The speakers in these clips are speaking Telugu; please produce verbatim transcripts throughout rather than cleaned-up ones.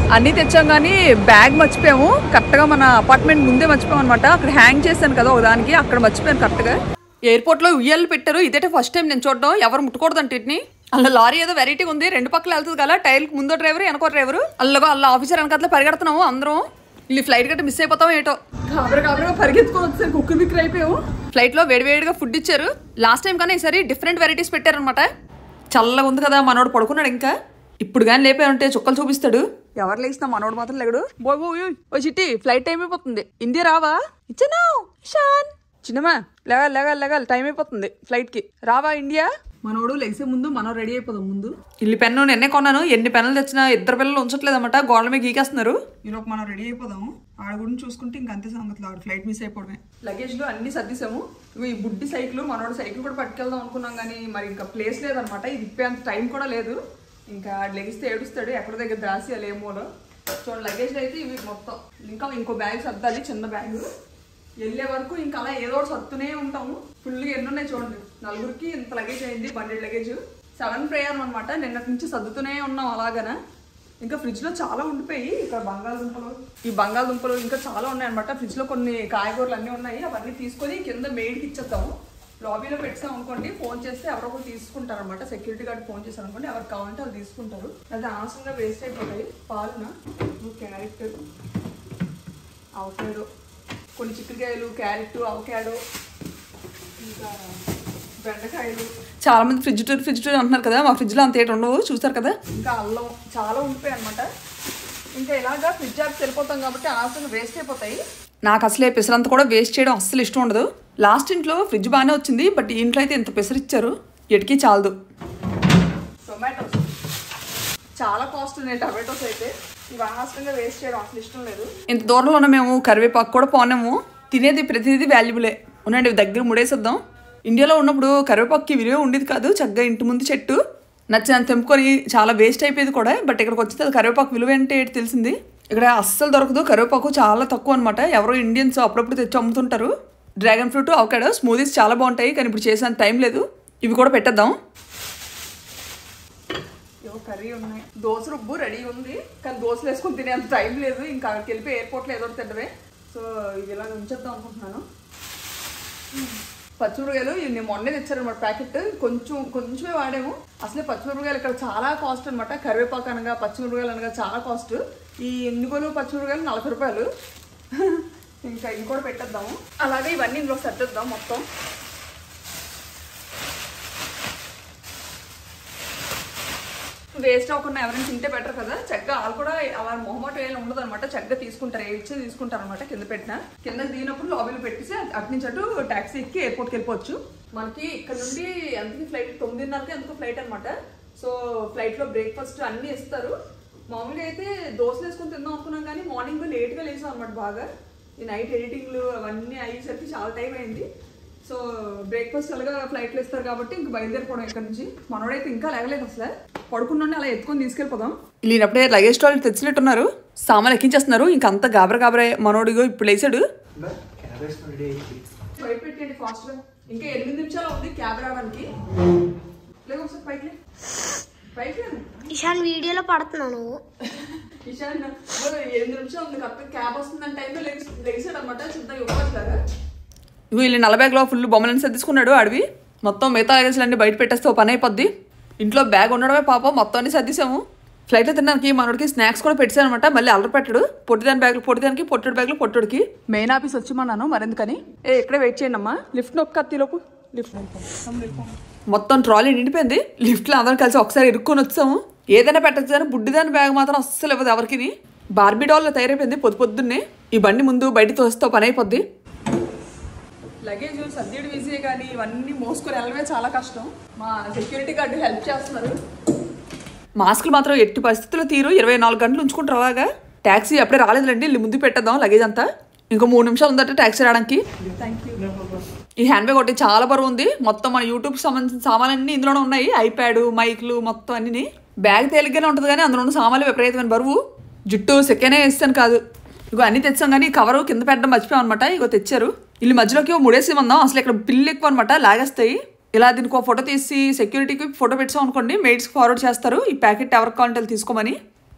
అన్నీ తెచ్చాం కానీ బ్యాగ్ మర్చిపోయాము కరెక్ట్గా మన అపార్ట్మెంట్ ముందే మర్చిపోయాం అనమాట. అక్కడ హ్యాంగ్ చేశాను కదా ఒకదానికి, అక్కడ మర్చిపోయాను కరెక్ట్గా. ఎయిర్పోర్ట్లో ఉయ్యాలు పెట్టారు, ఇదేటే ఫస్ట్ టైం నేను చూడడం. ఎవరు ముట్టుకూడదు అంటే వీటిని. అలా లారీ ఏదో వెరైటీగా ఉంది, రెండు పక్కల వెళ్తుంది కదా, టైర్కి ముందో డ్రైవర్ వెనకో డ్రైవర్. అల్లగా అల్ల ఆఫీసర్ వెనకట్లా పరిగెడుతున్నాము అందరం. ఇల్లు ఫ్లైట్ గట్ట మిస్ అయిపోతాం ఏటో. కాబరా కాబరా పరిగెత్తుకొని వచ్చేసరికి కుక్కర్ బిక్కర్ అయిపోయాము. ఫ్లైట్లో వేడివేడిగా ఫుడ్ ఇచ్చారు. లాస్ట్ టైం కానీ ఈసారి డిఫరెంట్ వెరైటీస్ పెట్టారనమాట. చల్లగా ఉంది కదా, మనోడు పడుకున్నాడు. ఇంకా ఇప్పుడు కానీ లేపే ఉంటే చుక్కలు చూపిస్తాడు. ఎవరు లేచినా మనోడు మాత్రం లేడు. బోయ్ బోయ్ ఓ చిట్టి, ఫ్లైట్ టైం అయిపోతుంది. ఇండియా రావా? ఇచ్చాను షాన్. చిన్నమా లేగాలి లేగాలి లేగాలి, టైం అయిపోతుంది ఫ్లైట్ కి. రావా ఇండియా? మనోడు లెగిసే ముందు మనం రెడీ అయిపోదాం. ముందు ఇల్లు పెన్ను నిన్నే కొన్నాను. ఎన్ని పెన్నులు తెచ్చినా ఇద్దరు పిల్లలు ఉంచట్లేదు అనమాట, గోడల మీద గీకేస్తున్నారు. ఈరోజు మనం రెడీ అయిపోదాము. ఆడ గురించి చూసుకుంటే ఇంక అంతే సంగతులు. ఆవిడ ఫ్లైట్ మిస్ అయిపోవడమే. లగేజ్ లో అన్ని సర్దిసాము. ఈ బుడ్డి సైకిల్, మనోడు సైకిల్ కూడా పట్టుకెళ్దాం అనుకున్నాం కానీ మరి ఇంకా ప్లేస్ లేదనమాట. ఇది ఇప్పేంత టైం కూడా లేదు. ఇంకా లెగిస్తే ఏడుస్తాడు, ఎక్కడ దగ్గర దాసి ఏమోలో. చూడండి లగేజ్ అయితే ఇవి మొత్తం. ఇంకా ఇంకో బ్యాగ్ సర్దాలి, చిన్న బ్యాగ్. వెళ్ళే వరకు ఇంకా అలా ఏదో ఒకటి సర్దునే ఉంటాము. ఫుల్గా ఎన్ని ఉన్నాయి చూడండి. నలుగురికి ఇంత లగేజ్ అయింది, బండెడ్ లగేజ్. సెవెన్ ప్రయాణం అనమాట. నిన్నటి నుంచి సర్దుతూనే ఉన్నాం అలాగనే. ఇంకా ఫ్రిడ్జ్ లో చాలా ఉండిపోయి, ఇక్కడ బంగాళదుంపలు, ఈ బంగాళదుంపలు ఇంకా చాలా ఉన్నాయి అనమాట. ఫ్రిడ్జ్ లో కొన్ని కాయగూరలు అన్నీ ఉన్నాయి. అవన్నీ తీసుకొని కింద మెయిడ్కి ఇచ్చేద్దాము. లాబీలో పెట్టాం అనుకోండి, ఫోన్ చేస్తే ఎవరొకరు తీసుకుంటారు అనమాట. సెక్యూరిటీ గార్డ్ ఫోన్ చేశారు అనుకోండి, ఎవరికి కావాలంటే వాళ్ళు తీసుకుంటారు. అది అనవసరంగా వేస్ట్ అయిపోతాయి. పాలున క్యారెట్, అవకాడో, కొన్ని చిక్కుడుకాయలు, క్యారెట్, అవకాడో, ఇంకా బెండకాయలు. చాలా మంది ఫ్రిడ్జ్ టూర్ ఫ్రిడ్జ్ టూర్ అంటున్నారు కదా, మా ఫ్రిడ్జ్లో అంత ఏటి ఉండవు చూస్తారు కదా. ఇంకా అల్లం చాలా ఉండిపోయాయి అనమాట. ఇంకా ఇలాగా ఫ్రిడ్జ్ ఆఫ్ వెళ్ళిపోతాం కాబట్టి అనవసరంగా వేస్ట్ అయిపోతాయి. నాకు అసలే పెసరంతా కూడా వేస్ట్ చేయడం అస్సలు ఇష్టం ఉండదు. లాస్ట్ ఇంట్లో ఫ్రిడ్జ్ బాగానే వచ్చింది, బట్ ఈ ఇంట్లో అయితే ఇంత పెసరు ఇచ్చారు, ఎటుకి చాలదు. టొమాటోస్ చాలా కాస్ట్ ఉన్నాయి. టొమాటోస్ అయితే ఇవి అనవసరంగా వేస్ట్ చేయడం అసలు ఇష్టం లేదు. ఇంత దూరంలో ఉన్న మేము కరివేపాకు కూడా పోనాము. తినేది ప్రతిదీ వాల్యుబులే. ఉండండి దగ్గర ముడేసేద్దాం. ఇండియాలో ఉన్నప్పుడు కరివేపాకుకి విలువ ఉండేది కాదు. చక్కగా ఇంటి ముందు చెట్టు నచ్చినంత తెంపుకొని చాలా వేస్ట్ అయిపోయేది కూడా. బట్ ఇక్కడికి వచ్చితే కరివేపాకు విలువ అంటే ఏంటి తెలిసింది. ఇక్కడ అస్సలు దొరకదు, కరివేపాకు చాలా తక్కువ అనమాట. ఎవరో ఇండియన్స్ అప్పుడప్పుడు తెచ్చి అమ్ముతుంటారు. డ్రాగన్ ఫ్రూట్, అవకాడో, స్మూదీస్ చాలా బాగుంటాయి, కానీ ఇప్పుడు చేసేంత టైం లేదు. ఇవి కూడా పెట్టేద్దాం. ఏవో కర్రీ ఉన్నాయి. దోశ రుబ్బు రెడీ ఉంది, కానీ దోశలు వేసుకొని తినేంత టైం లేదు. ఇంకా అక్కడికి వెళ్ళిపోయి ఎయిర్పోర్ట్లో ఏదో తింటవే. సో ఇవి ఇలా ఉంచేద్దాం అనుకుంటున్నాను. పచ్చిమిరకాయలు ఇవి మొన్నే తెచ్చారనమాట ప్యాకెట్. కొంచెం కొంచెమే వాడాము. అసలే పచ్చిమిరకాయలు ఇక్కడ చాలా కాస్ట్ అనమాట. కరివేపాకు అనగా పచ్చిమిరకాయలు అనగా చాలా కాస్ట్. ఈ ఎన్నిగోలు పచ్చిమిరకాయలు నలభై రూపాయలు. ఇంకా ఇవి కూడా పెట్టేద్దాము. అలాగే ఇవన్నీ ఇందులో సర్దేద్దాం మొత్తం. వేస్ట్ అవ్వకుండా ఎవరైనా తింటే బెటర్ కదా. చక్కగా వాళ్ళు కూడా అలా మొహమాట వేయాలి ఉండదు అనమాట. చక్కగా తీసుకుంటారు, ఏ ఇచ్చి తీసుకుంటారు అనమాట. కింద పెట్టిన కింద దిగినప్పుడు లాబీలో పెట్టేసి అటు నుంచి అటు ట్యాక్సీ ఎక్కి ఎయిర్పోర్ట్కి వెళ్ళిపోవచ్చు. మనకి ఇక్కడ నుండి ఎంతకి ఫ్లైట్ తొమ్మిదిన్నరకి ఎంతకు ఫ్లైట్ అనమాట. సో ఫ్లైట్లో బ్రేక్ఫాస్ట్ అన్నీ ఇస్తారు. మామూలుగా అయితే దోశలు వేసుకొని తిందాం అనుకున్నాం, కానీ మార్నింగ్ లేట్గా లేసాం అనమాట. బాగా ఈ నైట్ ఎడిటింగ్లు అవన్నీ అయ్యేసరికి చాలా టైం అయింది. సో బ్రేక్ఫాస్ట్ అలాగా ఫ్లైట్లో ఇస్తారు కాబట్టి ఇంక బయలుదేరిపోవడం ఇక్కడ నుంచి. మనోడైతే ఇంకా లేగలేదు అసలు. పడుకున్న అలా ఎత్తుకొని తీసుకెళ్ళిపోదాం. వీళ్ళప్పుడే లగేజ్ స్టాల్ తెచ్చినట్టున్నారు, సామాన్లు ఎక్కించేస్తున్నారు. ఇంక అంత గాబరా గాబరా. మనోడిగో ఇప్పుడు వేసాడు. భయపెట్టండి ఫాస్ట్గా. ఇంకా ఎనిమిది నిమిషాలు ఉంది క్యాబ్ రావడానికి. లేదు ఒకసారి పైకి పైకి ఇషాన్ వీడియోలో పడుతున్నాను. ఇషాన్ ఎనిమిది నిమిషాలు ఉంది కరెక్ట్ క్యాబ్ వస్తుందని టైంలో లెగిసాడు అనమాట. చిన్న ఇవ్వట్లాగా వీళ్ళు నల్ల బ్యాగ్లో ఫుల్ బొమ్మలని సర్దిసుకున్నాడు. అడివి మొత్తం మిగతా లగేజ్లన్నీ బయట పెట్టేస్తే పని అయిపోద్ది. ఇంట్లో బ్యాగ్ ఉండడమే పాపం, మొత్తం అన్ని సర్దిసాము. ఫ్లైట్లో తినడానికి మనోడికి స్నాక్స్ కూడా పెట్టాను అనమాట. మళ్ళీ అల్లరి పెట్టాడు. పొట్టిదాని బ్యాగ్లు పొట్టిదానికి, పొట్టుడు బ్యాగ్లు పొట్టుడికి. మెయిన్ ఆఫీస్ వచ్చి మరెందుకని ఏ ఇక్కడే వెయిట్ చేయండి అమ్మా. లిఫ్ట్ నొక్క అత్తిలోపు లిఫ్ట్ మొత్తం ట్రాలీ నిండిపోయింది. లిఫ్ట్లో అందరం కలిసి ఒకసారి ఇరుక్కొని వచ్చాము. ఏదైనా పెట్టచ్చు కానీ బుడ్డిదాని బ్యాగ్ మాత్రం అస్సలు ఇవ్వదు ఎవరికి. బార్బీ డాల్లో తయారైపోయింది పొద్దు పొద్దున్నే. ఈ బండి ముందు బయట తోస్తే పని అయిపోద్ది. లగేజ్ సర్దేయడం ఈజీయే కానీ ఇవన్నీ మోసుకొని వెళ్ళడమే చాలా కష్టం. మా సెక్యూరిటీ గార్డు హెల్ప్ చేస్తున్నారు. మాస్కులు మాత్రం ఎట్టి పరిస్థితుల్లో తీరు. ఇరవై నాలుగు గంటలు ఉంచుకుంటారు అలాగా. ట్యాక్సీ అప్పుడే రాలేదులేండి, ఇల్లు ముందు పెట్టేద్దాం లగేజ్ అంతా. ఇంకో మూడు నిమిషాలు ఉందట ట్యాక్సీ రావడానికి. ఈ హ్యాండ్ బ్యాగ్ ఒకటి చాలా బరువు ఉంది. మొత్తం మన యూట్యూబ్ సంబంధించిన సామాన్లన్నీ ఇందులోనే ఉన్నాయి. ఐప్యాడ్, మైక్లు మొత్తం అన్ని. బ్యాగ్ తేలిగ్గానే ఉంటుంది కానీ అందులో ఉన్న సామాన్లు విపరీతమైన బరువు. జుట్టు సెక్కనే వేస్తాను కాదు. ఇగో అన్ని తెచ్చాం కానీ కవరు కింద పెట్టడం మర్చిపోయాం అనమాట. ఇగో తెచ్చారు. ఇల్లు మధ్యలోకి ముడేసి ఉందాం. అసలు ఇక్కడ పిల్లు ఎక్కువ అనమాట, లాగేస్తాయి. ఇలా దీనికి ఒక ఫోటో తీసి సెక్యూరిటీకి ఫోటో పెట్టాం అనుకోండి, మెయిడ్స్కి ఫార్వర్డ్ చేస్తారు. ఈ ప్యాకెట్ ఎవరికి కావాలంటే తీసుకోమని.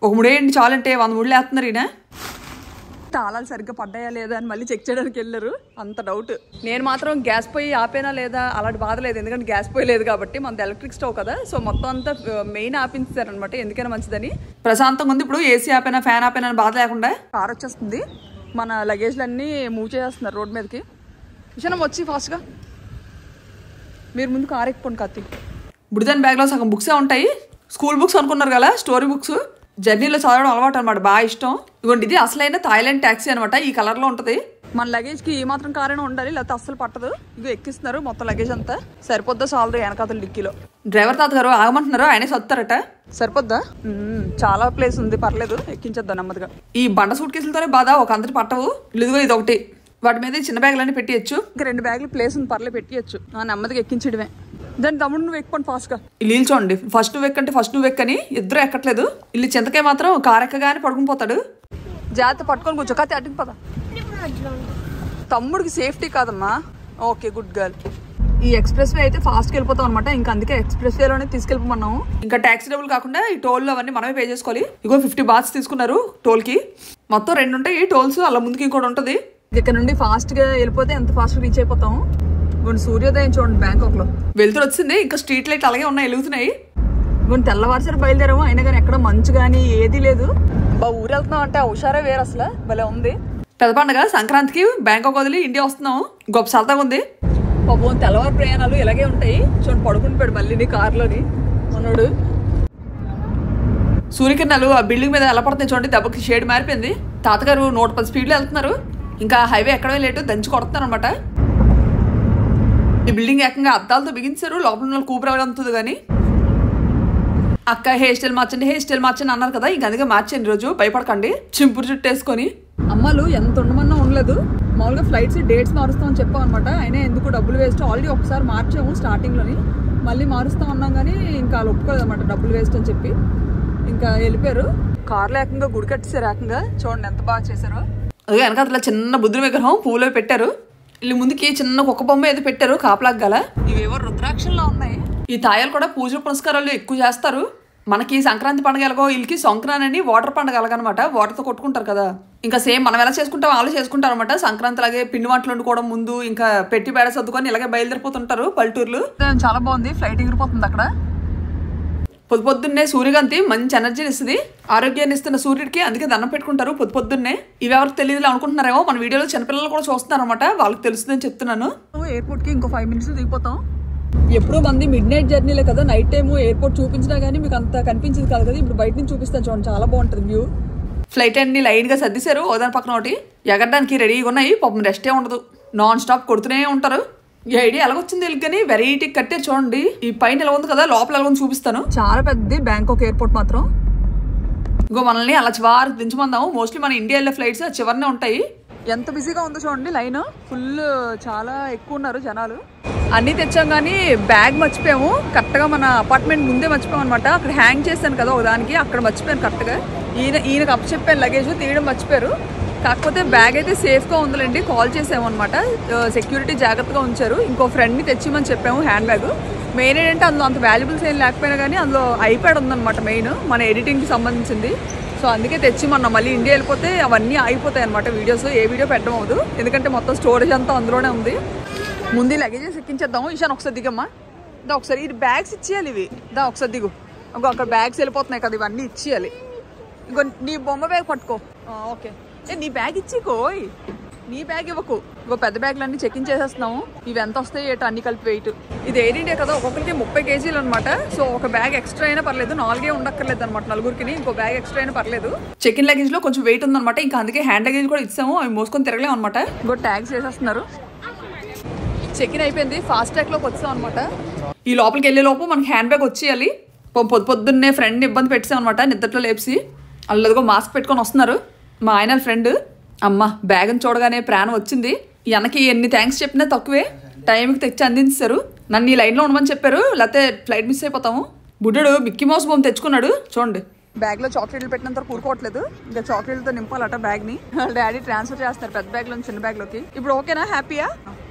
ఒక ముడేయండి చాలంటే వంద ముళ్ళు వేస్తున్నారు ఈయన. తాళాలు సరిగ్గా పడ్డాయా లేదా అని మళ్ళీ చెక్ చేయడానికి వెళ్ళారు. అంత డౌట్. నేను మాత్రం గ్యాస్ పొయ్యి ఆపేనా లేదా అలాంటి బాధ లేదు, ఎందుకంటే గ్యాస్ పొయ్యి లేదు కాబట్టి. మనది ఎలక్ట్రిక్ స్టవ్ కదా, సో మొత్తం అంతా మెయిన్ ఆపించారనమాట, ఎందుకైనా మంచిదని. ప్రశాంతంగా ఉంది. ఇప్పుడు ఏసీ ఆపేనా ఫ్యాన్ ఆపేనా అని బాధ లేకుండా. కార్ వచ్చేస్తుంది, మన లగేజ్లన్నీ మూవ్ చేస్తున్నారు రోడ్ మీదకి. విషయం వచ్చి ఫాస్ట్గా మీరు ముందు కార్ ఎక్కుకోండి. కత్తి బుడిదాని బ్యాగ్లో సగం బుక్సే ఉంటాయి. స్కూల్ బుక్స్ అనుకున్నారు కదా, స్టోరీ బుక్స్. జర్నీలో చదవడం అలవాటు అనమాట, బాగా ఇష్టం. ఇదిగోండి, ఇది అసలైన థాయిలాండ్ ట్యాక్సీ అనమాట. ఈ కలర్లో ఉంటుంది. మన లగేజ్కి ఈ మాత్రం కారైనా ఉండాలి, లేకపోతే అస్సలు పట్టదు. ఇగో ఎక్కిస్తున్నారు మొత్తం లగేజ్ అంతా. సరిపోద్దా చాలదు వెనకాతల డిక్కీలో. డ్రైవర్ తాత గారు ఆగమంటున్నారు, ఆయనే సత్తారట. సరిపోద్దా? చాలా ప్లేస్ ఉంది, పర్లేదు, ఎక్కించొద్దా నెమ్మదిగా. ఈ బండ సూట్ కేసులతోనే బాధ, ఒక అందరి పట్టవు. ఇదిగో ఇది ఒకటి, వాటి మీద చిన్న బ్యాగులన్నీ పెట్టియచ్చు. ఇంకా రెండు బ్యాగులు ప్లేస్ ఉంది, పర్లేదు పెట్టియచ్చు. నెమ్మదిగా ఎక్కించడమే. దాని తమ్ముడు నువ్వు ఎక్కుకోండి ఫాస్ట్గా. ఇల్లు చూడండి, ఫస్ట్ నువ్వు ఎక్కంటే ఫస్ట్ నువ్వు ఎక్కని ఇద్దరు ఎక్కట్లేదు. ఇల్లు చింతకే మాత్రం కారు ఎక్కగానే పడుకుని పోతాడు. జాగ్రత్త పట్టుకొని కూర్చో, కత్తి అడ్డుకు పదా. తమ్ముడికి సేఫ్టీ కాదమ్మా. Okay, good girl. ఈ ఎక్స్ప్రెస్ వే అయితే ఫాస్ట్గా వెళ్ళిపోతాం అనమాట. ఇంకా అందుకే ఎక్స్ప్రెస్ వేలోనే తీసుకెళ్ళిపోమన్నాము. ఇంకా ట్యాక్సీ డబ్బులు కాకుండా ఈ టోల్ అవన్నీ మనమే పే చేసుకోవాలి. ఇగో ఫిఫ్టీ బాత్స్ తీసుకున్నారు టోల్కి. మొత్తం రెండు ఉంటాయి టోల్స్, అలా ముందుకి ఇంకోటి ఉంటుంది. ఇక్కడ నుండి ఫాస్ట్గా వెళ్ళిపోతే ఎంత ఫాస్ట్గా రీచ్ అయిపోతాం. కొన్ని సూర్యోదయం చూడండి బ్యాంకాక్ లో. వెళ్తురు వచ్చింది, ఇంకా స్ట్రీట్ లైట్ అలాగే ఉన్నాయి, వెలుగుతున్నాయి. కొన్ని తెల్లవారుసరి బయలుదేరాము, అయినా కానీ ఎక్కడ మంచు కానీ ఏది లేదు. బా ఊరు వెళ్తున్నాం అంటే హుషారే వేరు, అసలు భలే ఉంది. పెద్ద పండుగ సంక్రాంతికి బ్యాంకాక్ వదిలి ఇండియా వస్తున్నాము. గొప్ప సరదాగా ఉంది. పాపం తెల్లవారు ప్రయాణాలు ఇలాగే ఉంటాయి. చూడండి పడుకుని పోయాడు మళ్ళీ నీ కారులోని మనోడు. సూర్యకిరణాలు ఆ బిల్డింగ్ మీద ఎలా పడుతున్నాయి చూడండి, దెబ్బకి షేడ్ మారిపోయింది. తాతగారు నూట పది స్పీడ్లో వెళ్తున్నారు. ఇంకా హైవే ఎక్కడమే లేటు, దంచి కొడుతున్నారు అనమాట. ఈ బిల్డింగ్ ఏకంగా అద్దాలతో బిగించారు, లోపల ఉన్న కూపు రావడంతుంది. కానీ అక్క హెయిర్ స్టైల్ మార్చండి హెయిర్ స్టైల్ మార్చండి అన్నారు కదా, ఇంక అందుకే మార్చండి రోజు, భయపడకండి. చింపురు చుట్టూ వేసుకొని అమ్మలు ఎంత ఉండమన్నా ఉండలేదు. మామూలుగా ఫ్లైట్స్ డేట్స్ మారుస్తామని చెప్పాం అనమాట. అయినా ఎందుకు డబ్బులు వేస్ట్, ఆల్రెడీ ఒకసారి మార్చాము స్టార్టింగ్లోని, మళ్ళీ మారుస్తాం అన్నాం కానీ ఇంకా వాళ్ళు ఒప్పుకోలేదు అనమాట, డబ్బులు వేస్ట్ అని చెప్పి ఇంకా వెళ్ళిపోయారు. కార్లో ఏకంగా గుడి కట్టేసారు, ఏకంగా చూడండి ఎంత బాగా చేశారో. అదే వెనక అట్లా చిన్న బుద్ధుని విగ్రహం పూలో పెట్టారు. వీళ్ళు ముందుకి చిన్న కుక్క బొమ్మ ఏదో పెట్టారు కాపలాక్ గల. ఇవేవో రుద్రాక్షల్లో ఉన్నాయి. ఈ తాయాలు కూడా పూజ పునస్కారాలు ఎక్కువ చేస్తారు. మనకి సంక్రాంతి పండుగ ఎలాగో వీళ్ళకి సంక్రాంతి అని వాటర్ పండుగ ఎలాగనమాట, వాటర్తో కొట్టుకుంటారు కదా. ఇంకా సేమ్ మనం ఎలా చేసుకుంటాం వాళ్ళు చేసుకుంటారు అనమాట. సంక్రాంతి అలాగే పిండి వంటలు వండుకోవడం ముందు ఇంకా పెట్టి బేడ సర్దుకొని ఇలాగే బయలుదేరిపోతుంటారు పల్లెటూర్లు. చాలా బాగుంది, ఫ్లైట్ ఎగిరిపోతుంది అక్కడ. పొద్దు పొద్దున్నే సూర్యకాంతి మంచి ఎనర్జీని ఇస్తుంది, ఆరోగ్యాన్ని ఇస్తున్న సూర్యుడికి, అందుకే దండం పెట్టుకుంటారు పొద్దు పొద్దున్నే. ఇవి ఎవరికి తెలియదు అనుకుంటున్నారేమో, మన వీడియోలో చిన్నపిల్లలు కూడా చూస్తున్నారు అనమాట, వాళ్ళకి తెలుస్తుందని చెప్తున్నాను. ఎయిర్పోర్ట్ కి ఇంకో ఫైవ్ మినిట్స్ దిగిపోతాం. ఎప్పుడు మంది మిడ్ నైట్ జర్నీలే కదా, నైట్ టైం ఎయిర్పోర్ట్ చూపించినా కానీ మీకు అంత కనిపించింది కాదు కదా. ఇప్పుడు బయట నుంచి చూపిస్తాను చూడండి, చాలా బాగుంటుంది వ్యూ. ఫ్లైట్ అన్ని లైన్ గా సర్దిశారు, ఓదాని పక్కన ఒకటి ఎగరడానికి రెడీగా ఉన్నాయి. పాపం రెస్టే ఉండదు, నాన్ స్టాప్ కొడుతూనే ఉంటారు. ఈ ఐడియా ఎలాగొచ్చింది వీళ్ళకి కానీ వెరైటీ కట్టారు చూడండి. ఈ పైన ఎలా ఉంది కదా, లోపల ఎలా ఉంది చూపిస్తాను. చాలా పెద్దది బ్యాంకాక్ ఎయిర్పోర్ట్ మాత్రం. ఇంకో మనల్ని అలా చివరికి దించమందాము. మోస్ట్లీ మన ఇండియా వెళ్ళే ఫ్లైట్స్ చివరినే ఉంటాయి. ఎంత బిజీగా ఉందో చూడండి, లైన్ ఫుల్, చాలా ఎక్కువ ఉన్నారు జనాలు. అన్నీ తెచ్చాం కానీ బ్యాగ్ మర్చిపోయాము. కరెక్ట్గా మన అపార్ట్మెంట్ ముందే మర్చిపోయాం అనమాట. అక్కడ హ్యాంగ్ చేశాను కదా ఒకదానికి, అక్కడ మర్చిపోయాను కరెక్ట్గా. ఈయన ఈయనకు అప్ చెప్పాను లగేజ్ తీయడం మర్చిపోయారు. కాకపోతే బ్యాగ్ అయితే సేఫ్గా ఉందిలేండి, కాల్ చేసాము అనమాట. సెక్యూరిటీ జాగ్రత్తగా ఉంచారు. ఇంకో ఫ్రెండ్ని తెచ్చిమని చెప్పాము హ్యాండ్ బ్యాగ్. మెయిన్ ఏంటంటే అందులో అంత వాల్యుబుల్స్ ఏం లేకపోయినా కానీ అందులో ఐప్యాడ్ ఉందన్నమాట, మెయిన్ మన ఎడిటింగ్కి సంబంధించింది. సో అందుకే తెచ్చిమన్నా. మళ్ళీ ఇండియా వెళ్ళిపోతే అవన్నీ అయిపోతాయి అనమాట వీడియోస్, ఏ వీడియో పెట్టడం అవ్వదు, ఎందుకంటే మొత్తం స్టోరేజ్ అంతా అందులోనే ఉంది. ముందు లగేజెస్ ఎక్కించేద్దాము. ఈశాన్ ఒకసారి దిగమ్మా, దా ఒకసారి. ఇది బ్యాగ్స్ ఇచ్చేయాలి, ఇవి దా ఒకసారి దిగు. ఇంకో అక్కడ బ్యాగ్స్ వెళ్ళిపోతున్నాయి కదా, ఇవన్నీ ఇచ్చేయాలి. ఇంకో నీ బొమ్మ బ్యాగ్ పట్టుకో. ఓకే, ఏ నీ బ్యాగ్ ఇచ్చికోయ్, నీ బ్యాగ్ ఇవ్వకు. ఇంకో పెద్ద బ్యాగ్లు అన్ని చెక్ ఇన్ చేసేస్తున్నాము. ఇవి ఎంత వస్తాయి ఏటో అన్ని కలిపి వెయిట్. ఇది ఎయిర్ ఇండియా కదా, ఒక్కొక్కరికి ముప్పై కేజీలు అనమాట. సో ఒక బ్యాగ్ ఎక్స్ట్రా అయినా పర్లేదు, నాలుగే ఉండక్కర్లేదు అనమాట నలుగురికి. ఇంకో బ్యాగ్ ఎక్స్ట్రా అయినా పర్లేదు. చెక్ ఇన్ లగేజ్ లో కొంచెం వెయిట్ ఉందన్నమాట, ఇంకా అందుకే హ్యాండ్ లగేజ్ కూడా ఇచ్చాము. అవి మోసుకొని తిరగలేము అనమాట. ఇంకో ట్యాగ్స్ వేసేస్తున్నారు. చెక్ ఇన్ అయిపోయింది, ఫాస్ట్ ట్రాక్ లోకి వచ్చాం అనమాట. ఈ లోపలికి వెళ్ళే లోపు మనకి హ్యాండ్ బ్యాగ్ వచ్చేయాలి. పొద్దు పొద్దున్నే ఫ్రెండ్ని ఇబ్బంది పెట్టాం అనమాట, నిద్రలో లేపి. అల్లదిగో మాస్క్ పెట్టుకొని వస్తున్నారు మా ఆయన ఫ్రెండ్. అమ్మ బ్యాగ్ని చూడగానే ప్రాణం వచ్చింది. వెనక్కి ఎన్ని థ్యాంక్స్ చెప్పినా తక్కువే, టైంకి తెచ్చి అందించారు. నన్ను ఈ లైన్లో ఉండమని చెప్పారు, లేకపోతే ఫ్లైట్ మిస్ అయిపోతాము. బుడ్డడు మిక్కీ మౌస్ బొమ్మ తెచ్చుకున్నాడు చూడండి. బ్యాగ్లో చాక్లెట్లు పెట్టినంత కూరుకోవట్లేదు, ఇంకా చాక్లెట్లతో నింపాలట బ్యాగ్ని. వాళ్ళ డాడీ ట్రాన్స్ఫర్ చేస్తారు పెద్ద బ్యాగ్లో చిన్న బ్యాగ్లోకి. ఇప్పుడు ఓకేనా, హ్యాపీయా?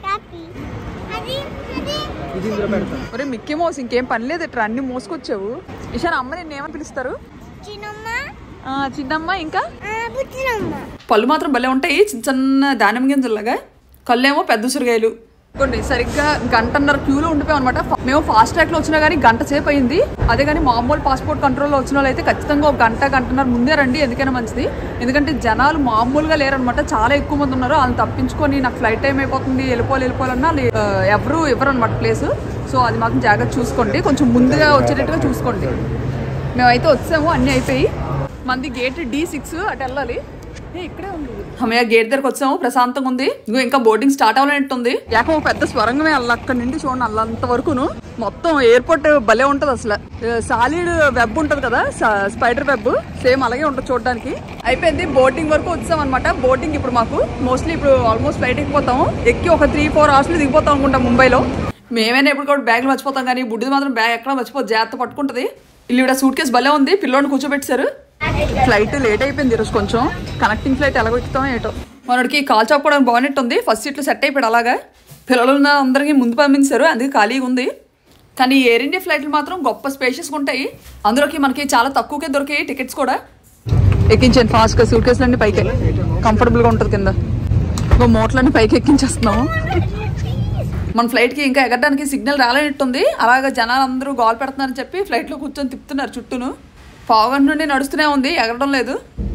ఒరే మిక్కీ మౌస్ ఇంకేం పని లేదు, ఇట్లా అన్ని మోసుకొచ్చావు. ఇషాన్ అమ్మ నేను ఏమని పిలుస్తారు? చిన్నమ్మ ఇంకా పళ్ళు మాత్రం భలే ఉంటాయి, చిన్న చిన్న దానిమ్మ గింజల్లాగా. కళ్ళేమో పెద్ద ఉసిరికాయలు. కొన్ని సరిగ్గా గంటన్నర క్యూలో ఉండిపోయాం అనమాట. మేము ఫాస్ట్ ట్రాక్ లో వచ్చినా కానీ గంట సేపు అయింది. అదే కానీ మామూలు పాస్పోర్ట్ కంట్రోల్లో వచ్చిన వాళ్ళు అయితే ఖచ్చితంగా ఒక గంట గంటన్నర ముందే రండి, ఎందుకైనా మంచిది. ఎందుకంటే జనాలు మామూలుగా లేరనమాట, చాలా ఎక్కువ మంది ఉన్నారు. వాళ్ళని తప్పించుకొని నాకు ఫ్లైట్ టైం అయిపోతుంది వెళ్ళిపోవాలి వెళ్ళిపోవాలన్నా ఎవరు ఇవ్వరు అనమాట ప్లేస్. సో అది మాకు జాగ్రత్త చూసుకోండి, కొంచెం ముందుగా వచ్చేటట్టుగా చూసుకోండి. మేమైతే వచ్చాము, అన్నీ అయిపోయి మంది గేట్ డి సిక్స్ అటు వెళ్ళాలి. ఇక్కడే ఉంది అమ్మయ్య, గేట్ దగ్గరకు వచ్చాము, ప్రశాంతంగా ఉంది. ఇంకో ఇంకా బోర్డింగ్ స్టార్ట్ అవ్వాలంటుంది. ఏకో పెద్ద స్వరంగమే అల్ల అక్కడ నుండి చూడండి, అల్లంత వరకును మొత్తం ఎయిర్పోర్ట్ భలే ఉంటది. అసలు సాలిడ్ వెబ్ ఉంటది కదా, స్పైడర్ వెబ్, సేమ్ అలాగే ఉంటుంది చూడడానికి. అయిపోయింది, బోర్డింగ్ వరకు వచ్చాం అనమాట. బోర్డింగ్ ఇప్పుడు మాకు మోస్ట్లీ ఇప్పుడు ఆల్మోస్ట్ ఫ్లైట్ ఎక్కిపోతాము. ఎక్కి ఒక త్రీ ఫోర్ అవర్స్ లో దిగిపోతాం అనుకుంటాం ముంబైలో. మేమైనా ఎప్పుడు కూడా బ్యాగ్లు మర్చిపోతాం, కానీ బుడ్డిది మాత్రం బ్యాగ్ ఎక్కడ మర్చిపోతుంది, జాగ్రత్త పట్టుకుంటుంది. ఇల్లు ఇక్కడ సూట్ కేసు భలే ఉంది, పిల్లోని కూర్చోబెట్టారు. ఫ్లైట్ లేట్ అయిపోయింది ఈరోజు కొంచెం, కనెక్టింగ్ ఫ్లైట్ ఎలా ఎక్కుతాం ఏటో. మనకి కాల్ చాపుకోవడానికి బాగున్నట్టు ఉంది, ఫస్ట్ సీట్లు సెట్ అయిపోయాడు. అలాగా పిల్లలు ఉన్న అందరికీ ముందు పంపించారు, అందుకే ఖాళీగా ఉంది. కానీ ఎయిర్ ఇండియా ఫ్లైట్లు మాత్రం గొప్ప స్పేషియస్గా ఉంటాయి. అందులోకి మనకి చాలా తక్కువకే దొరికాయి టికెట్స్ కూడా. ఎక్కించాను ఫాస్ట్గా సూట్ కేసులన్నీ పైకి, కంఫర్టబుల్గా ఉంటుంది కింద. ఇంకో మోట్లన్నీ పైకి ఎక్కించేస్తున్నాము. మన ఫ్లైట్కి ఇంకా ఎగరడానికి సిగ్నల్ రాలేనట్టుంది. అలాగే జనాలు అందరూ గోల్ పెడుతున్నారని చెప్పి ఫ్లైట్లో కూర్చొని తిప్పుతున్నారు చుట్టూను. పావుగంట నుండి నడుస్తూనే ఉంది, ఎగరడం లేదు.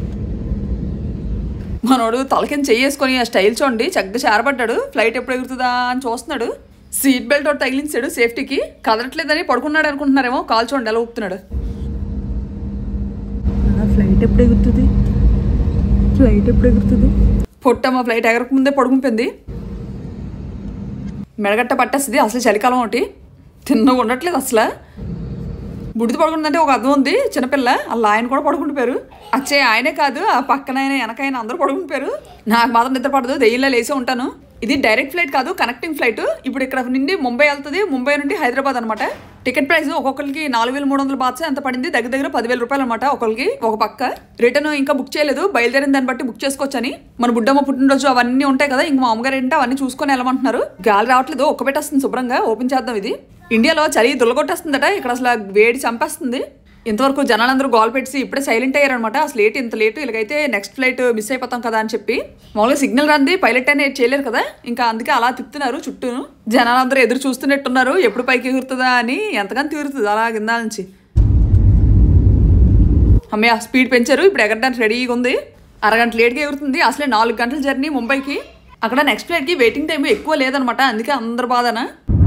మనోడు తలకింద చెయ్యేసుకొని ఆ స్టైల్ చూడండి, చక్కగా చేరబడ్డాడు. ఫ్లైట్ ఎప్పుడు ఎగురుతుందా అని చూస్తున్నాడు. సీట్ బెల్ట్ ఒకటి తగిలించాడు సేఫ్టీకి. కదలట్లేదని పడుకున్నాడు అనుకుంటున్నారేమో, కాల్ చూడండి ఎలా ఊపుతున్నాడు. ఫ్లైట్ ఎప్పుడు ఎగురుతుంది, ఫ్లైట్ ఎప్పుడు ఎగురుతుంది. పొట్టమ్మ ఫ్లైట్ ఎగరక ముందే పడుకుంటుంది. మెడగట్ట పట్టేస్తుంది. అసలు చలికాలం ఒకటి తిన్నగా ఉండట్లేదు అసలు. బుడిది పడుకుంటుందంటే ఒక అర్థం ఉంది, చిన్నపిల్ల అలా ఆయన కూడా పడుకుంటుపోయారు. అచ్చే ఆయనే కాదు, ఆ పక్కన ఆయన వెనకైనా అందరూ పడుకుంటుపోయారు. నాకు మాత్రం నిద్ర పడదు, దెయ్యంలో లేసే ఉంటాను. ఇది డైరెక్ట్ ఫ్లైట్ కాదు, కనెక్టింగ్ ఫ్లైట్. ఇప్పుడు ఇక్కడ నుండి ముంబై వెళ్తుంది, ముంబై నుండి హైదరాబాద్ అనమాట. టికెట్ ప్రైస్ ఒక్కొక్కరికి నాలుగు వేల మూడు వందల బాత్సే ఎంత పడింది, దగ్గర దగ్గర పదివేల రూపాయలు అనమాట ఒకరికి ఒక పక్క. రిటర్న్ ఇంకా బుక్ చేయలేదు, బయలుదేరిన దాన్ని బట్టి బుక్ చేసుకోవచ్చని. మన బుడ్డమ్మ పుట్టినరోజు అవన్నీ ఉంటాయి కదా, ఇంక మా అమ్మగారు ఏంటంటే అవన్నీ చూసుకొని వెళ్ళమంటున్నారు. గాలి రావట్లేదు, ఒక్క పెట్టేస్తుంది శుభ్రంగా. ఓపెన్ చేద్దాం. ఇది ఇండియాలో చలి దుల్లగొట్టేస్తుందట, ఇక్కడ అసలు వేడి చంపేస్తుంది. ఇంతవరకు జనాలందరూ గోల్ పెట్టి ఇప్పుడే సైలెంట్ అయ్యారనమాట. అసలు లేట్ ఇంత లేటు, ఇలాగైతే నెక్స్ట్ ఫ్లైట్ మిస్ అయిపోతాం కదా అని చెప్పి. మామూలుగా సిగ్నల్ రాంది, పైలట్ అనేది చేయలేరు కదా, ఇంకా అందుకే అలా తిప్పుతున్నారు చుట్టూను. జనాలందరూ ఎదురు చూస్తున్నట్టున్నారు, ఎప్పుడు పైకి ఎగురుతుందా అని. ఎంతగానో తీరుతుంది అలా కింద నుంచి. అమ్మయ్య స్పీడ్ పెంచారు, ఇప్పుడు ఎగరడానికి రెడీగా ఉంది. అరగంట లేట్గా ఎగురుతుంది. అసలే నాలుగు గంటల జర్నీ ముంబైకి. అక్కడ నెక్స్ట్ ఫ్లైట్కి వెయిటింగ్ టైం ఎక్కువ లేదనమాట, అందుకే అందరు బాధన.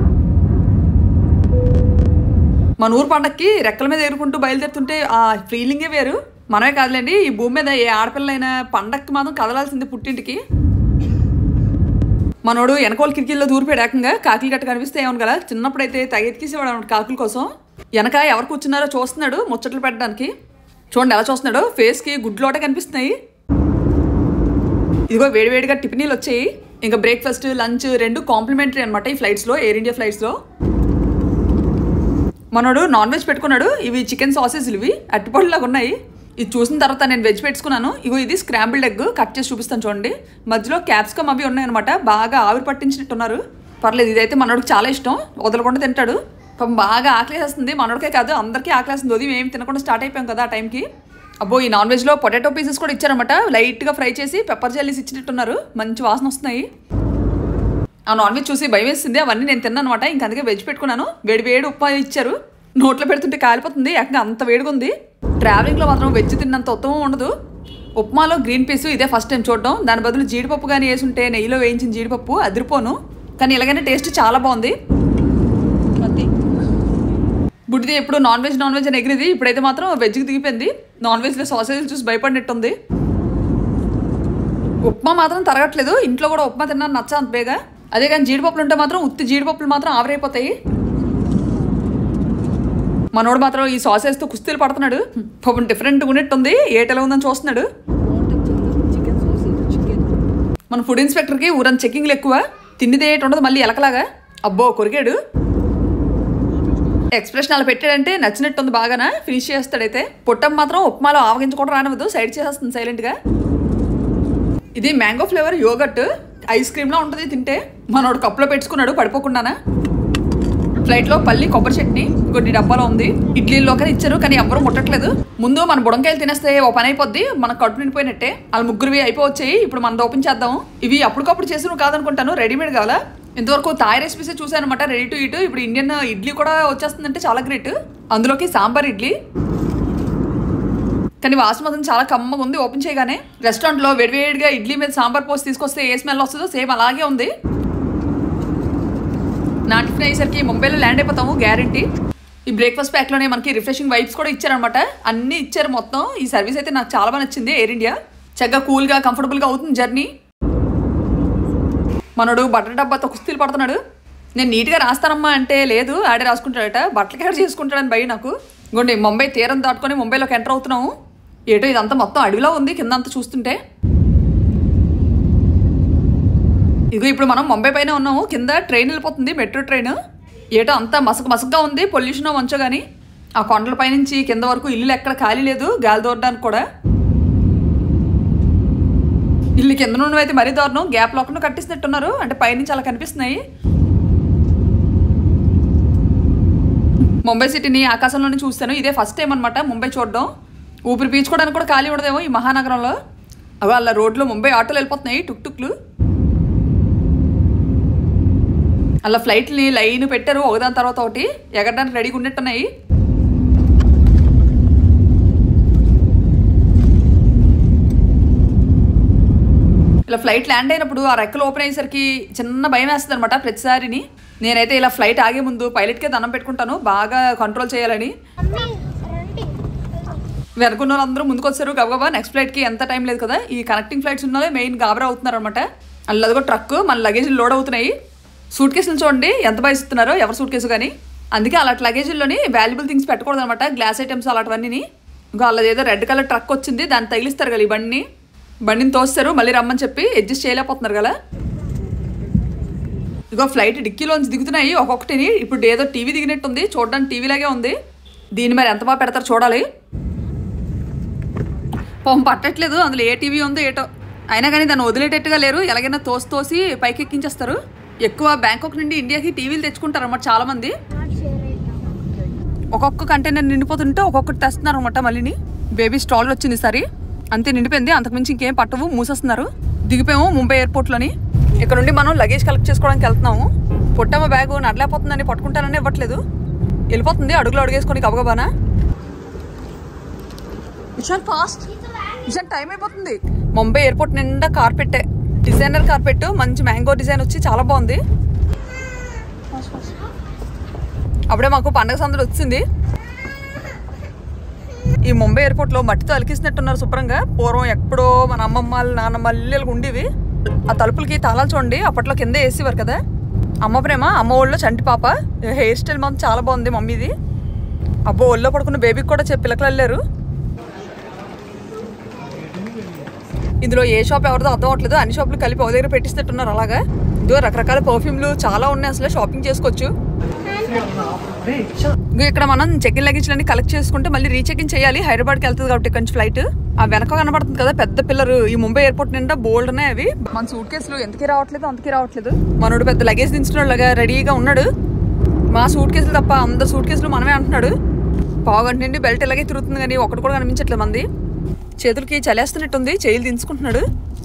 మన ఊరు పండక్కి రెక్కల మీద ఎగురుకుంటూ బయలుదేరుతుంటే ఆ ఫీలింగే వేరు. మనమే కాదులేండి, ఈ భూమి మీద ఏ ఆడపిల్లైనా పండక్కి మాత్రం కదలాల్సింది పుట్టింటికి. మనోడు వెనకోళ్ళ కిటికీల్లో దూరిపోయాడు ఏకంగా. కాకులు గట్ట కనిపిస్తే ఏమను కదా, చిన్నప్పుడైతే తగెత్తికేసేవాడు అనమాట కాకుల కోసం. వెనక ఎవరు కూర్చున్నారో చూస్తున్నాడు ముచ్చట్లు పెట్టడానికి. చూడండి ఎలా చూస్తున్నాడు, ఫేస్కి గుడ్లోటే కనిపిస్తున్నాయి. ఇదిగో వేడివేడిగా టిఫినీలు వచ్చాయి. ఇంకా బ్రేక్ఫాస్ట్ లంచ్ రెండు కాంప్లిమెంటరీ అనమాట ఈ ఫ్లైట్స్లో, ఎయిర్ ఇండియా ఫ్లైట్స్లో. మనోడు నాన్ వెజ్ పెట్టుకున్నాడు. ఇవి చికెన్ సాసెస్లు, ఇవి అట్టిపొడిలాగా ఉన్నాయి. ఇది చూసిన తర్వాత నేను వెజ్ పెట్టుకున్నాను. ఇగో ఇది స్క్రాంబుల్డ్ ఎగ్, కట్ చేసి చూపిస్తాను చూడండి. మధ్యలో క్యాప్సికమ్ అవి ఉన్నాయన్నమాట, బాగా ఆవిరి పట్టించినట్టున్నారు. పర్లేదు, ఇదైతే మనోడికి చాలా ఇష్టం, వదలకుండా తింటాడు. పాపం బాగా ఆకలేస్తుంది, మనోడికే కాదు అందరికీ ఆకలేస్తుంది. ఉదయం ఏం తినకుండా స్టార్ట్ అయిపోయాం కదా ఆ టైంకి. అబ్బో ఈ నాన్ వెజ్లో పొటాటో పీసెస్ కూడా ఇచ్చారనమాట, లైట్గా ఫ్రై చేసి పెప్పర్ జెల్లీస్ ఇచ్చినట్టున్నారు. మంచి వాసన వస్తున్నాయి. ఆ నాన్ వెజ్ చూసి భయం వేసింది, అవన్నీ నేను తిన్నాను అనమాట. ఇంక అందుకే వెజ్ పెట్టుకున్నాను. వేడి వేడి ఉప్మా ఇచ్చారు, నోట్లో పెడుతుంటే కాలిపోతుంది, ఏకంగా అంత వేడిగా ఉంది. ట్రావెలింగ్లో మాత్రం వెజ్ తిన్నంత ఉత్తమం ఉండదు. ఉప్మాలో గ్రీన్ పీస్ ఇదే ఫస్ట్ టైం చూడడం. దాని బదులు జీడిపప్పు కానీ వేసుంటే, నెయ్యిలో వేయించిన జీడిపప్పు అదిరిపోను. కానీ ఇలాగైనా టేస్ట్ చాలా బాగుంది. బుడ్డిది ఎప్పుడు నాన్ వెజ్ నాన్ వెజ్ అని ఎగిరిది, ఇప్పుడైతే మాత్రం వెజ్కి దిగిపోయింది. నాన్ వెజ్లో సాసేజ్ చూసి భయపడినట్టుంది. ఉప్మా మాత్రం తరగట్లేదు. ఇంట్లో కూడా ఉప్మా తిన్నాను, నచ్చ అంత బేగా. అదే కానీ జీడిపప్పులు ఉంటే మాత్రం ఉత్తి జీడిపప్పులు మాత్రం ఆవిరైపోతాయి. మనోడు మాత్రం ఈ సాసేజ్తో కుస్తీలు పడుతున్నాడు. పాపం డిఫరెంట్గా ఉన్నట్టుంది, ఏటెలా ఉందని చూస్తున్నాడు. మన ఫుడ్ ఇన్స్పెక్టర్కి ఊరంతా చెకింగ్లు ఎక్కువ, తిండిది ఏటి ఉండదు మళ్ళీ ఎలకలాగా. అబ్బో కొరికాడు. ఎక్స్ప్రెషన్ అలా పెట్టాడంటే నచ్చినట్టుంది, బాగానా ఫినిష్ చేస్తాడైతే. పొట్టం మాత్రం ఉప్మాలో ఆవగించకుండా రానివ్వదు, సైడ్ చేసేస్తుంది సైలెంట్గా. ఇది మ్యాంగో ఫ్లేవర్ యోగట్, ఐస్ క్రీమ్లా ఉంటుంది తింటే. మనోడు కప్పులో పెట్టుకున్నాడు పడిపోకుండానా. ఫ్లైట్ లో పల్లి కొబ్బరి చట్నీ ఇంకోటి డబ్బాలో ఉంది. ఇడ్లీలోకనే ఇచ్చారు కానీ ఎవరు ముట్టట్లేదు. ముందు మన బుడంకాయలు తినేస్తే ఓ పని అయిపోద్ది, మన కడుపు నిండిపోయినట్టే. వాళ్ళు ముగ్గురువి అయిపోవచ్చాయి. ఇప్పుడు మనం ఓపెన్ చేద్దాం. ఇవి అప్పటికప్పుడు చేసినవి కాదనుకుంటాను, రెడీమేడ్ కావాలా. ఇంతవరకు థాయ్ రెసిపీస్ చూసాను అనమాట, రెడీ టు ఈట్. ఇప్పుడు ఇండియన్ ఇడ్లీ కూడా వచ్చేస్తుందంటే చాలా గ్రేట్. అందులోకి సాంబార్ ఇడ్లీ, కానీ వాసన మాత్రం చాలా కమ్మగా ఉంది. ఓపెన్ చేయగానే రెస్టారెంట్ లో వేడివేడిగా ఇడ్లీ మీద సాంబార్ పోసి తీసుకొస్తే ఏ స్మెల్ వస్తుందో సేమ్ అలాగే ఉంది. నా టిఫిన్ అయ్యేసరికి ముంబైలో ల్యాండ్ అయిపోతాము గ్యారంటీ. ఈ బ్రేక్ఫాస్ట్ ప్యాక్ లోనే మనకి రిఫ్రెషింగ్ వైబ్స్ కూడా ఇచ్చారనమాట. అన్ని ఇచ్చారు మొత్తం. ఈ సర్వీస్ అయితే నాకు చాలా బాగా నచ్చింది. ఎయిర్ ఇండియా చక్కగా కూల్ గా కంఫర్టబుల్ గా అవుతుంది జర్నీ. మనోడు బట్టల డబ్బాతో కుస్తీలు పడుతున్నాడు. నేను నీట్గా రాస్తానమ్మా అంటే లేదు, ఆడే రాసుకుంటాడట. బట్టలకి ఆడ చేసుకుంటాడని భయం నాకు. ఇంకోండి ముంబై తీరం దాటుకొని ముంబైలోకి ఎంటర్ అవుతున్నాము. ఏటో ఇదంతా మొత్తం అడవిలో ఉంది కింద అంతా చూస్తుంటే. ఇదిగో ఇప్పుడు మనం ముంబై పైన ఉన్నాము. కింద ట్రైన్ వెళ్ళిపోతుంది, మెట్రో ట్రైన్. ఏటో అంతా మసక మసకగా ఉంది, పొల్యూషన్ మంచో కానీ. ఆ కొండల పైనుంచి కింద వరకు ఇల్లు ఎక్కడ ఖాళీ లేదు, గాలి దూరడానికి కూడా. ఇల్లు కింద నుండి అయితే మరీ దారుణం, గ్యాప్ లోకుండా కట్టిస్తున్నట్టున్నారు, అంటే పైనుంచి అలా కనిపిస్తున్నాయి. ముంబై సిటీని ఆకాశంలోనే చూస్తాను, ఇదే ఫస్ట్ టైం అనమాట ముంబై చూడడం. ఊపిరి పీల్చుకోవడానికి కూడా ఖాళీ ఉండదేమో ఈ మహానగరంలో. అవి అలా రోడ్లో ముంబై ఆటోలు వెళ్ళిపోతున్నాయి, టుక్ టుక్లు. అలా ఫ్లైట్ని లైన్ పెట్టారు, ఒకదాని తర్వాత ఒకటి ఎగరడానికి రెడీగా ఉన్నట్టున్నాయి. ఇలా ఫ్లైట్ ల్యాండ్ అయినప్పుడు ఆ రెక్కలు ఓపెన్ అయ్యేసరికి చిన్న భయం వేస్తుంది అనమాట ప్రతిసారిని. నేనైతే ఇలా ఫ్లైట్ ఆగే ముందు పైలట్కే దండం పెట్టుకుంటాను, బాగా కంట్రోల్ చేయాలని. వెనుకున్న వాళ్ళందరూ ముందుకు వచ్చారు గబగబా. నెక్స్ట్ ఫ్లైట్కి ఎంత టైం లేదు కదా. ఈ కనెక్టింగ్ ఫ్లైట్స్ ఉన్నదే మెయిన్ గాబరా అవుతున్నారు అనమాట. అల్లదిగో ట్రక్, మన లగేజ్ లోడ్ అవుతున్నాయి. సూట్ కేసులు చూడండి ఎంత బాగా ఇస్తున్నారో, ఎవరు సూట్ కేసు కానీ. అందుకే అలాంటి లగేజ్లోని వాల్యుబుల్ థింగ్స్ పెట్టకూడదు అనమాట, గ్లాస్ ఐటమ్స్ అలాంటివన్నీ. ఇంకా వాళ్ళది ఏదో రెడ్ కలర్ ట్రక్ వచ్చింది, దాన్ని తగిలిస్తారు కదా ఈ బండిని. బండిని తోస్తారు, మళ్ళీ రమ్మని చెప్పి అడ్జస్ట్ చేయలేకపోతున్నారు కదా. ఇదిగో ఫ్లైట్ డిక్కీలోంచి దిగుతున్నాయి ఒక్కొక్కటిని. ఇప్పుడు ఏదో టీవీ దిగినట్టుంది, చూడడానికి టీవీలాగే ఉంది. దీన్ని మరి ఎంత బాగా పెడతారు చూడాలి. పాపం పట్టట్లేదు, అందులో ఏ టీవీ ఉందో ఏటో. అయినా కానీ దాన్ని వదిలేటట్టుగా లేరు, ఎలాగైనా తోసి తోసి పైకి ఎక్కించేస్తారు. ఎక్కువ బ్యాంకాక్ నుండి ఇండియాకి టీవీలు తెచ్చుకుంటారు అన్నమాట చాలా మంది. ఒక్కొక్క కంటైనర్ నిండిపోతుంటే ఒక్కొక్కటి తెస్తున్నారు అనమాట. మళ్ళీ బేబీ స్టాల్ వచ్చింది సరే, అంతే నిండిపోయింది, అంతకుమించి ఇంకేం పట్టవు, మూసేస్తున్నారు. దిగిపోయాము ముంబై ఎయిర్పోర్ట్లోని. ఇక్కడ నుండి మనం లగేజ్ కలెక్ట్ చేసుకోవడానికి వెళ్తున్నాము. పొట్టమ్మ బ్యాగు నడలేకపోతుందని పట్టుకుంటానని ఇవ్వట్లేదు, వెళ్ళిపోతుంది అడుగులో అడుగేసుకొని గబగబానా. ఇషాన్ ఫాస్ట్, ఇషాన్ టైం అయిపోతుంది. ముంబై ఎయిర్పోర్ట్ నిండా కార్పెట్టే, డిజైనర్ కార్పెట్, మంచి మ్యాంగో డిజైన్ వచ్చి చాలా బాగుంది. అప్పుడే మాకు పండగ సందడి వచ్చింది. ఈ ముంబై ఎయిర్పోర్ట్లో మట్టితో అలికిస్తున్నట్టున్నారు శుభ్రంగా. పూర్వం ఎప్పుడో మన అమ్మమ్మ నాన్నమ్మ ఇళ్ళకి ఉండేవి. ఆ తలుపులకి తాళాలు చూడండి, అప్పట్లో కింద వేసేవారు కదా. అమ్మ ప్రేమ, అమ్మ ఒళ్ళో చంటి పాప. హెయిర్ స్టైల్ మాత్రం చాలా బాగుంది మమ్మీది. అబ్బో ఒళ్ళో పడుకున్న బేబీకి కూడా పిల్లకలు వెళ్ళారు. ఇందులో ఏ షాప్ ఎవరిదో అర్థం అవట్లేదు, అన్ని షాపులు కలిపి ఒక దగ్గర పెట్టిస్తున్నారు. అలాగా ఇదిగో రకరకాల పర్ఫ్యూమ్లు చాలా ఉన్నాయి, అసలు షాపింగ్ చేసుకోవచ్చు. ఇక్కడ మనం చెక్ ఇన్ లగేజ్ అన్ని కలెక్ట్ చేసుకుంటే మళ్ళీ రీచెక్ ఇన్ చేయాలి. హైదరాబాద్కి వెళ్తుంది కాబట్టి ఇక్కడ నుంచి ఫ్లైట్. ఆ వెనక కనబడుతుంది కదా పెద్ద పిల్లలు, ఈ ముంబై ఎయిర్పోర్ట్ నిండా బోల్డ్ ఉన్నాయి అవి. మన సూట్ కేసులు ఎంతకి రావట్లేదు అంతకి రావట్లేదు. మనోడు పెద్ద లగేజ్ దించుకున్నలాగా రెడీగా ఉన్నాడు. మా సూట్ కేసులు తప్ప అందరు సూట్ కేసులు మనమే అంటున్నాడు. పావుగంట నుండి బెల్ట్ ఇలాగే తిరుగుతుంది కానీ ఒకటి కూడా కనిపించట్లేదు మంది. చేతులకి చలేస్తున్నట్టుంది, చేయిలు దించుకుంటున్నాడు.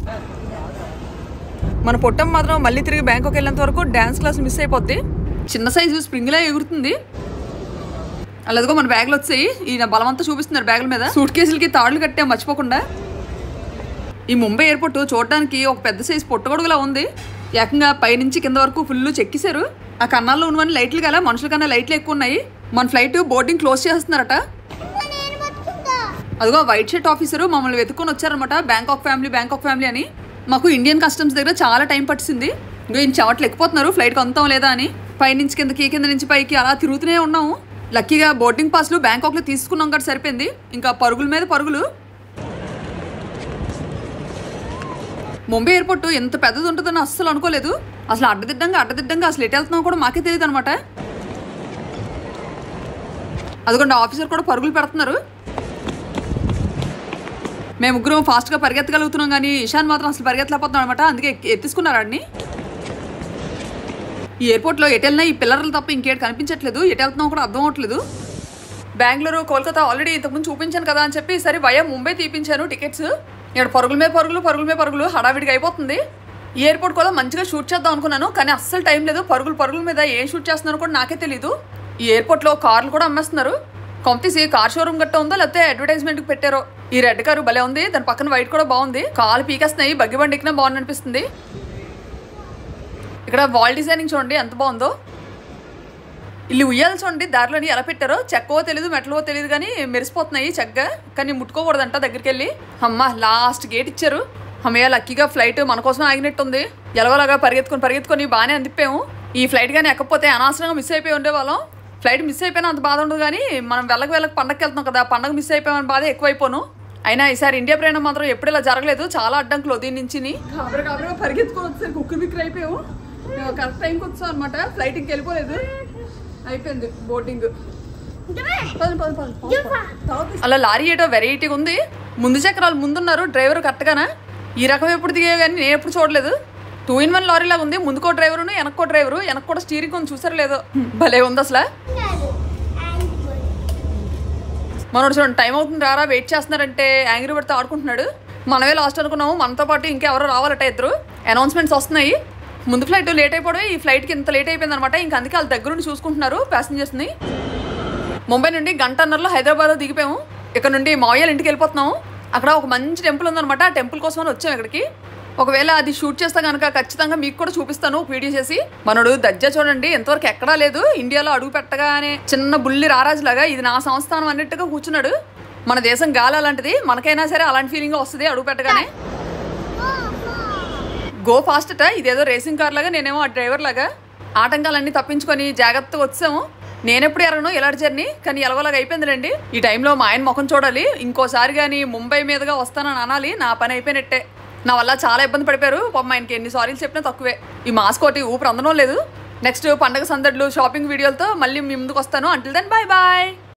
మన పొట్టం మాత్రం మళ్ళీ తిరిగి బ్యాంకాక్ వెళ్ళేంత వరకు డ్యాన్స్ క్లాస్ మిస్ అయిపోద్ది. చిన్న సైజు స్ప్రింగ్లా ఎగురుతుంది. అలాదిగో మన బ్యాగులు వచ్చాయి, ఈయన బలమంతా చూపిస్తున్నారు బ్యాగుల మీద. సూట్ కేసులకి తాళ్లు కట్టాం మర్చిపోకుండా. ఈ ముంబై ఎయిర్పోర్ట్ చూడడానికి ఒక పెద్ద సైజు పొట్టగొడుగులా ఉంది. ఏకంగా పైనుంచి కింద వరకు ఫుల్ చెక్కిశారు. ఆ కన్నాల్లో ఉన్నవన్నీ లైట్లు కదా, మనుషుల కన్నా లైట్లు ఎక్కువ ఉన్నాయి. మన ఫ్లైట్ బోర్డింగ్ క్లోజ్ చేస్తున్నారట. అదిగో వైట్ షర్ట్ ఆఫీసరు మమ్మల్ని వెతుక్కొని వచ్చారనమాట, బ్యాంకాక్ ఫ్యామిలీ బ్యాంకాక్ ఫ్యామిలీ అని. మాకు ఇండియన్ కస్టమ్స్ దగ్గర చాలా టైం పట్టింది. ఇంకా ఈయన చవట్లు ఎక్కిపోతున్నారు ఫ్లైట్కి అందుతాం లేదా అని. పైనుంచి కిందకి, కింద నుంచి పైకి అలా తిరుగుతూనే ఉన్నాము. లక్కీగా బోర్డింగ్ పాస్లు బ్యాంకాక్లో తీసుకున్నాం కాబట్టి సరిపోయింది. ఇంకా పరుగుల మీద పరుగులు. ముంబై ఎయిర్పోర్ట్ ఎంత పెద్దది ఉంటుందని అస్సలు అనుకోలేదు. అసలు అడ్డదిడ్డంగా అడ్డదిడ్డంగా అసలు ఎటు వెళ్తున్నాం కూడా మాకే తెలియదు అనమాట. అదిగోండి ఆఫీసర్ కూడా పరుగులు పెడుతున్నారు. మేము ముగ్గురం ఫాస్ట్గా పరిగెత్తగలుగుతున్నాం కానీ ఇషాన్ మాత్రం అసలు పరిగెత్తలేకపోతున్నాం అనమాట. అందుకే ఎత్తుకున్నారు ఆడిని. ఈ ఎయిర్పోర్ట్లో ఎటు వెళ్ళినా ఈ పిల్లర్లు తప్ప ఇంకేటి కనిపించట్లేదు, ఎటు వెళ్తున్నాం కూడా అర్థం అవ్వట్లేదు. బెంగళూరు, కోల్కతా ఆల్రెడీ ఇంతకుముందు చూపించాను కదా అని చెప్పి సరే వయా ముంబై తీపించాను టికెట్స్. ఇక్కడ పరుగుల మీద పరుగులు పరుగుల మీద పరుగులు హడావిడిగా అయిపోతుంది. ఈ ఎయిర్పోర్ట్ కూడా మంచిగా షూట్ చేద్దాం అనుకున్నాను, కానీ అస్సలు టైం లేదు. పరుగులు పరుగుల మీద ఏం షూట్ చేస్తున్నారో కూడా నాకే తెలీదు. ఈ ఎయిర్పోర్ట్లో కార్లు కూడా అమ్మేస్తున్నారు. కొంతీసి కార్ షోరూమ్ గట్ట ఉందో లేకపోతే అడ్వర్టైజ్మెంట్కి పెట్టారో. ఈ రెడ్ కారు భలే ఉంది, దాని పక్కన వైట్ కూడా బాగుంది. కాలు పీకేస్తున్నాయి, బగ్గి బండి ఎక్కినా బాగుంది అనిపిస్తుంది. ఇక్కడ వాల్ డిజైనింగ్ చూడండి ఎంత బాగుందో. ఇల్లు ఉయ్యాలి చూడండి, దారిలోని ఎలా పెట్టారో. చెక్కవో తెలీదు మెటలవో తెలియదు కానీ మెరిసిపోతున్నాయి చక్కగా, కానీ ముట్టుకోకూడదంట దగ్గరికి వెళ్ళి. అమ్మ లాస్ట్ గేట్ ఇచ్చారు. అమ్మయ్య లక్కీగా ఫ్లైట్ మన కోసం ఆగినట్టుంది. ఎలాగోలాగా పరిగెత్తుకొని పరిగెత్తుకొని బాగానే అందిప్పాము. ఈ ఫ్లైట్ కానీ ఎక్కపోతే అనవసరంగా మిస్ అయిపోయి ఉండేవాళ్ళం. ఫ్లైట్ మిస్ అయిపోయినా అంత బాధ ఉండదు, కానీ మనం వెళ్ళక వెళ్ళక పండగకి వెళ్తున్నాం కదా, పండగ మిస్ అయిపోయామని బాధ ఎక్కువైపోను. అయినా ఈసారి ఇండియా ప్రయాణం మాత్రం ఎప్పుడు ఇలా జరగలేదు, చాలా అడ్డంకులు దీని నుంచి. కాబరా కాబరా పరిగెత్తుకొని వచ్చేసరికి ఉక్కు బిక్కిరి అయిపోయాము. కరెక్ట్ టైంకి వచ్చాం అనమాట. ఫ్లైట్ ఇంక వెళ్ళిపోలేదు, అయిపోయింది బోర్డింగ్. అలా లారీ ఏటో వెరైటీగా ఉంది. ముందు చక్రాలు ముందున్నారు, డ్రైవర్ కరెక్ట్గానా. ఈ రకం ఎప్పుడు దిగే కానీ నేను ఎప్పుడు చూడలేదు. టూ ఇన్ వన్ లారీ లాగా ఉంది, ముందుకో డ్రైవరును వెనక్కో డ్రైవరు. వెనక్కి కూడా స్టీరింగ్ ఉంది, చూసారు లేదో, భలే ఉంది అసలు. మనోడు చూడండి టైం అవుతుంది రారా వెయిట్ చేస్తున్నారంటే యాంగ్రీ పడితే ఆడుకుంటున్నాడు. మనమే లాస్ట్ అనుకున్నాము, మనతో పాటు ఇంకెవరో రావాలట ఇద్దరు. అనౌన్స్మెంట్స్ వస్తున్నాయి. ముందు ఫ్లైట్ లేట్ అయిపోవడం, ఈ ఫ్లైట్కి ఇంత లేట్ అయిపోయింది అనమాట. ఇంకా అందుకే వాళ్ళ దగ్గరుండి చూసుకుంటున్నారు ప్యాసింజర్స్ని. ముంబై నుండి గంటన్నరలో హైదరాబాద్లో దిగిపోయాము. ఇక్కడ నుండి మావయ్యల ఇంటికి వెళ్ళిపోతున్నాము. అక్కడ ఒక మంచి టెంపుల్ ఉందనమాట, ఆ టెంపుల్ కోసమని వచ్చాము ఇక్కడికి. ఒకవేళ అది షూట్ చేస్తే కనుక ఖచ్చితంగా మీకు కూడా చూపిస్తాను వీడియో చేసి. మనోడు దజ్జా చూడండి ఎంతవరకు ఎక్కడా లేదు. ఇండియాలో అడుగు పెట్టగానే చిన్న బుల్లి రారాజులాగా ఇది నా సంస్థానం అన్నట్టుగా కూర్చున్నాడు. మన దేశం గాలి అలాంటిది, మనకైనా సరే అలాంటి ఫీలింగ్ వస్తుంది అడుగు పెట్టగానే. గో ఫాస్ట్ అట, ఇదేదో రేసింగ్ కార్ లాగా, నేనేమో ఆ డ్రైవర్ లాగా. ఆటంకాలన్నీ తప్పించుకొని జాగ్రత్తగా వచ్చాము. నేనెప్పుడు ఎరగను ఇలాంటి జర్నీ, కానీ ఎలాగోలాగా అయిపోయిందిలేండి. ఈ టైంలో మా ఆయన ముఖం చూడాలి. ఇంకోసారి కానీ ముంబై మీదుగా వస్తానని అనాలి, నా పని అయిపోయినట్టే. నా వల్ల చాలా ఇబ్బంది పడిపోయారు పాపం. ఆయనకి ఎన్ని సారీలు చెప్పినా తక్కువే. ఈ మాస్క్ ఒకటి ఊపిరి అందడం లేదు. నెక్స్ట్ పండగ సందడ్లు షాపింగ్ వీడియోలతో మళ్ళీ మీ ముందుకు వస్తాను. Until then bye bye.